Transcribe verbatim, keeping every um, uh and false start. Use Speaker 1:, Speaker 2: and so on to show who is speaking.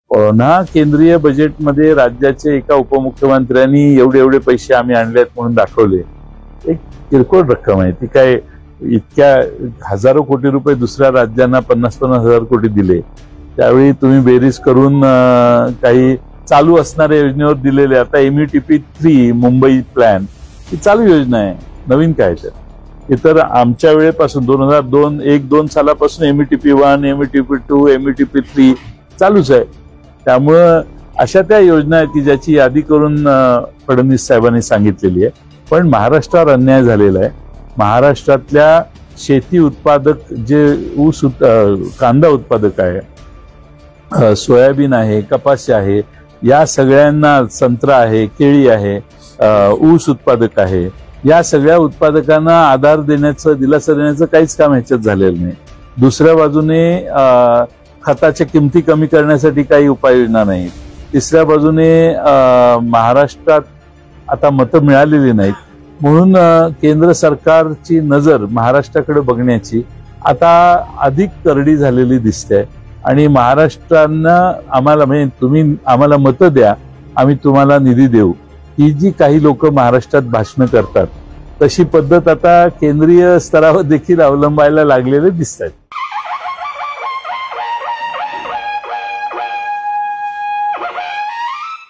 Speaker 1: पुन्हा केंद्रीय बजेटमध्ये राज्याचे एका उपमुख्यमंत्र्यांनी एवढे एवढे पैसे आम्ही आणलेत म्हणून दाखवले. एक किरकोळ रक्कम आहे ती. काय इतक्या हजारो कोटी रुपये दुसऱ्या राज्यांना पन्नास पन्नास हजार कोटी दिले, त्यावेळी तुम्ही बेरीज करून काही चालू असणाऱ्या योजनेवर दिलेले. आता एमईटीपी थ्री मुंबई प्लॅन ही चालू योजना आहे, नवीन काय तर इतर आमच्या वेळेपासून दोन हजार दोन एक दोन सालापासून METP one METP two METP three चालूच आहे. त्यामुळं अशा त्या योजना आहेत की ज्याची यादी करून फडणवीस साहेबांनी सांगितलेली आहे. पण महाराष्ट्रावर अन्याय झालेला आहे. महाराष्ट्रातल्या शेती उत्पादक जे ऊस कांदा उत्पादक आहे, सोयाबीन आहे, कपाशी आहे, या सगळ्यांना संत्रा आहे, केळी आहे, ऊस उत्पादक आहे, या सगळ्या उत्पादकांना आधार देण्याचं दिलासा देण्याचं काहीच काम ह्याच्यात झालेलं नाही. दुसऱ्या बाजूने खताच्या किमती कमी करण्यासाठी काही उपाययोजना नाहीत. तिसऱ्या बाजूने महाराष्ट्रात आता मतं मिळालेली नाहीत, म्हणून केंद्र सरकारची नजर महाराष्ट्राकडे बघण्याची आता अधिक करडी झालेली दिसते. आणि महाराष्ट्रानं आम्हाला म्हणजे तुम्ही आम्हाला मतं द्या, आम्ही तुम्हाला निधी देऊ, ही जी काही लोक महाराष्ट्रात भाषणं करतात तशी पद्धत आता केंद्रीय स्तरावर देखील अवलंबायला लागलेले दिसत आहेत.